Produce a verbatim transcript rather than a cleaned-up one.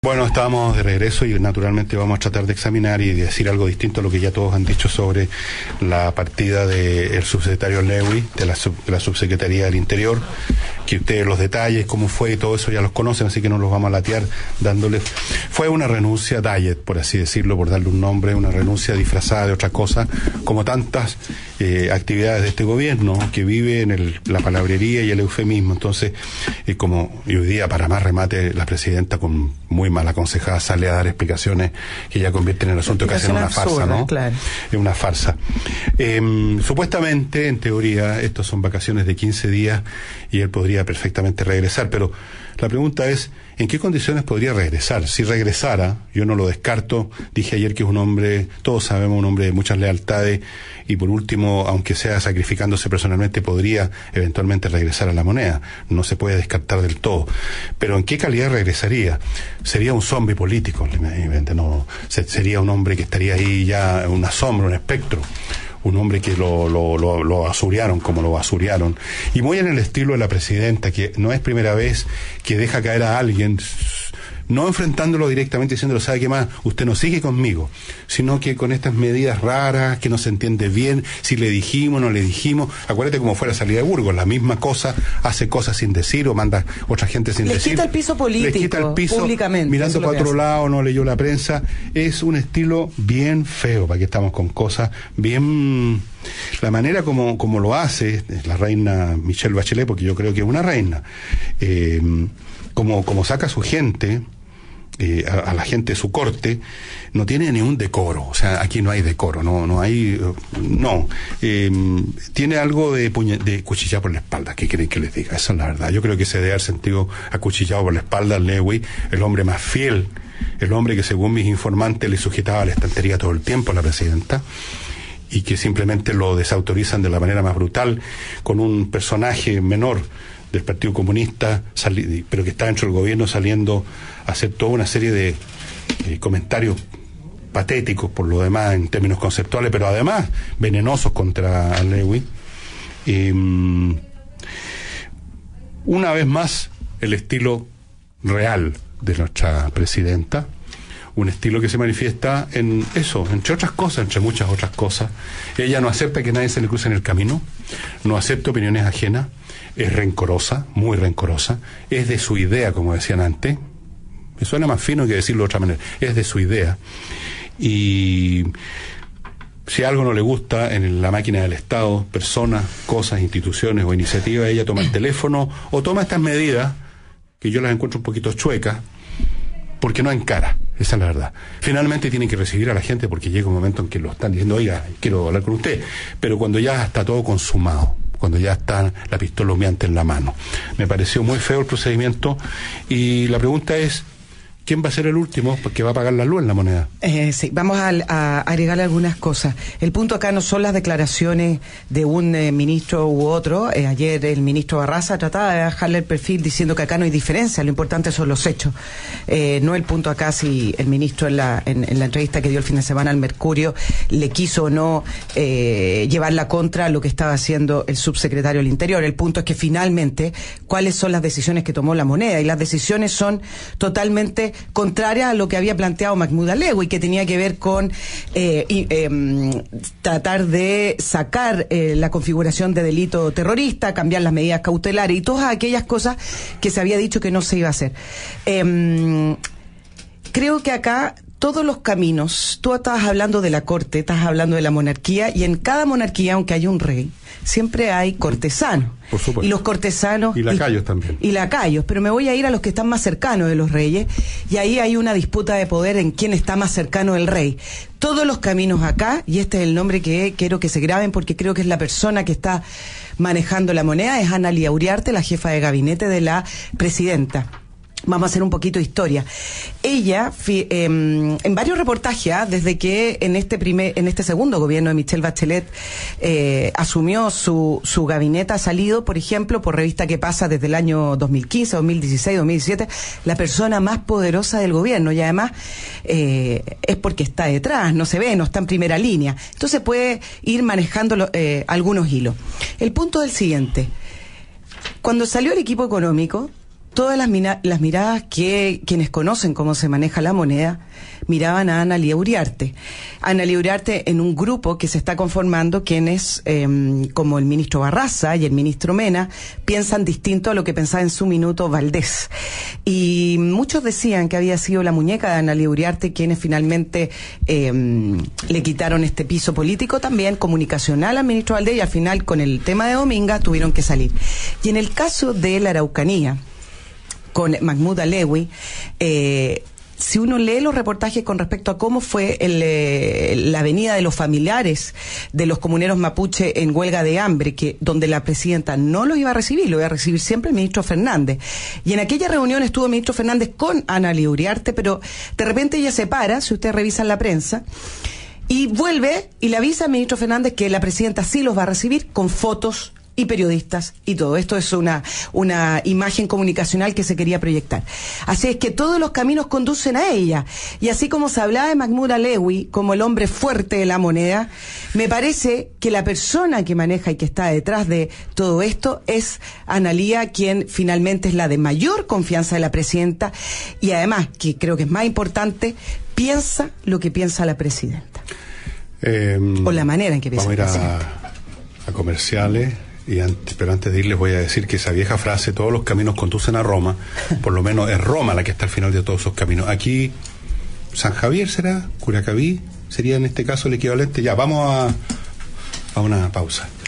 Bueno, estábamos de regreso y naturalmente vamos a tratar de examinar y decir algo distinto a lo que ya todos han dicho sobre la partida del subsecretario Lewy, de la, sub, de la Subsecretaría del Interior, que ustedes los detalles, cómo fue y todo eso ya los conocen, así que no los vamos a latear dándole. Fue una renuncia diet, por así decirlo, por darle un nombre, una renuncia disfrazada de otra cosa, como tantas eh, actividades de este gobierno, que vive en el, la palabrería y el eufemismo. Entonces, eh, como y hoy día, para más remate, la presidenta con muy mal aconsejada sale a dar explicaciones que ya convierten el asunto casi en una farsa, ¿no? Claro. Es una farsa. Eh, supuestamente, en teoría, estos son vacaciones de quince días y él podría perfectamente regresar, pero la pregunta es, ¿en qué condiciones podría regresar? Si regresara, yo no lo descarto, dije ayer que es un hombre, todos sabemos, un hombre de muchas lealtades, y por último, aunque sea sacrificándose personalmente, podría eventualmente regresar a la moneda, no se puede descartar del todo. Pero ¿en qué calidad regresaría? Sería un zombie político, no, sería un hombre que estaría ahí ya, una sombra, un espectro. Un hombre que lo, lo, lo, lo basuriaron como lo basuriaron. Y muy en el estilo de la presidenta, que no es primera vez que deja caer a alguien, no enfrentándolo directamente diciéndolo, ¿sabe qué más? Usted no sigue conmigo, sino que con estas medidas raras, que no se entiende bien, si le dijimos, no le dijimos. Acuérdate cómo fue la salida de Burgos, la misma cosa, hace cosas sin decir o manda otra gente sin les decir. Les quita el piso político, les quita el piso, públicamente. Mirando para otro lado, no leyó la prensa. Es un estilo bien feo, para que estamos con cosas bien... La manera como, como lo hace la reina Michelle Bachelet, porque yo creo que es una reina, eh, como, como saca a su gente, eh, a, a la gente de su corte, no tiene ni un decoro. O sea, aquí no hay decoro, no, no hay, no. Eh, tiene algo de, puñe, de cuchillado por la espalda. ¿Qué quieren que les diga? Esa es la verdad. Yo creo que se debe haber sentido acuchillado por la espalda al Lewy, el hombre más fiel, el hombre que según mis informantes le sujetaba la estantería todo el tiempo a la presidenta, y que simplemente lo desautorizan de la manera más brutal, con un personaje menor del Partido Comunista, sali- pero que está dentro del gobierno, saliendo a hacer toda una serie de eh, comentarios patéticos por lo demás en términos conceptuales, pero además venenosos contra Lewy. Eh, una vez más, el estilo real de nuestra presidenta, un estilo que se manifiesta en eso, entre otras cosas, entre muchas otras cosas. Ella no acepta que nadie se le cruce en el camino, no acepta opiniones ajenas, es rencorosa, muy rencorosa, es de su idea, como decían antes, me suena más fino que decirlo de otra manera, es de su idea, y si algo no le gusta en la máquina del Estado, personas, cosas, instituciones o iniciativas, ella toma el teléfono o toma estas medidas, que yo las encuentro un poquito chuecas, porque no encara, esa es la verdad. Finalmente tienen que recibir a la gente porque llega un momento en que lo están diciendo, oiga, quiero hablar con usted, pero cuando ya está todo consumado, cuando ya está la pistola humeante en la mano. Me pareció muy feo el procedimiento y la pregunta es, ¿quién va a ser el último que va a pagar la luz en la moneda? Eh, sí, vamos a, a agregarle algunas cosas. El punto acá no son las declaraciones de un eh, ministro u otro. Eh, ayer el ministro Barraza trataba de bajarle el perfil diciendo que acá no hay diferencia, lo importante son los hechos. Eh, no el punto acá si el ministro en la, en, en la entrevista que dio el fin de semana al Mercurio le quiso o no eh, llevar la contra a lo que estaba haciendo el subsecretario del Interior. El punto es que finalmente, ¿cuáles son las decisiones que tomó la moneda? Y las decisiones son totalmente contraria a lo que había planteado Mahmoud Alewi, que tenía que ver con eh, y, eh, tratar de sacar eh, la configuración de delito terrorista, cambiar las medidas cautelares y todas aquellas cosas que se había dicho que no se iba a hacer. Eh, creo que acá todos los caminos, tú estabas hablando de la corte, estás hablando de la monarquía, y en cada monarquía, aunque haya un rey, siempre hay cortesanos. Por supuesto. Y los cortesanos... Y lacayos y, también. Y lacayos, pero me voy a ir a los que están más cercanos de los reyes, y ahí hay una disputa de poder en quién está más cercano del rey. Todos los caminos acá, y este es el nombre que quiero que se graben porque creo que es la persona que está manejando la moneda, es Ana Lía Uriarte, la jefa de gabinete de la presidenta. Vamos a hacer un poquito de historia. Ella, fi, eh, en varios reportajes, ¿eh? desde que en este primer, en este segundo gobierno de Michelle Bachelet eh, asumió su, su gabinete, ha salido, por ejemplo, por Revista Que Pasa desde el año dos mil quince, dos mil dieciséis, dos mil diecisiete, la persona más poderosa del gobierno, y además eh, es porque está detrás, no se ve, no está en primera línea. Entonces puede ir manejando lo, eh, algunos hilos. El punto es el siguiente. Cuando salió el equipo económico, todas las, mina- las miradas que quienes conocen cómo se maneja la moneda miraban a Analía Uriarte. Analía Uriarte en un grupo que se está conformando, quienes, eh, como el ministro Barraza y el ministro Mena, piensan distinto a lo que pensaba en su minuto Valdés. Y muchos decían que había sido la muñeca de Analía Uriarte quienes finalmente eh, le quitaron este piso político también, comunicacional al ministro Valdés, y al final con el tema de Dominga tuvieron que salir. Y en el caso de la Araucanía, con Mahmoud Alewi, eh, si uno lee los reportajes con respecto a cómo fue el, eh, la venida de los familiares de los comuneros mapuche en huelga de hambre, que donde la presidenta no los iba a recibir, lo iba a recibir siempre el ministro Fernández. Y en aquella reunión estuvo el ministro Fernández con Analía Uriarte, pero de repente ella se para, si ustedes revisan la prensa, y vuelve y le avisa al ministro Fernández que la presidenta sí los va a recibir con fotos y periodistas y todo. Esto es una, una imagen comunicacional que se quería proyectar. Así es que todos los caminos conducen a ella. Y así como se hablaba de Mahmoud Alewi como el hombre fuerte de la moneda, me parece que la persona que maneja y que está detrás de todo esto es Analía, quien finalmente es la de mayor confianza de la presidenta y además, que creo que es más importante, piensa lo que piensa la presidenta. Eh, o la manera en que piensa vamos la a ir presidenta. A, a comerciales. Y antes, pero antes de ir les voy a decir que esa vieja frase, todos los caminos conducen a Roma, por lo menos es Roma la que está al final de todos esos caminos. Aquí, San Javier será, Curacaví sería en este caso el equivalente. Ya, vamos a, a una pausa.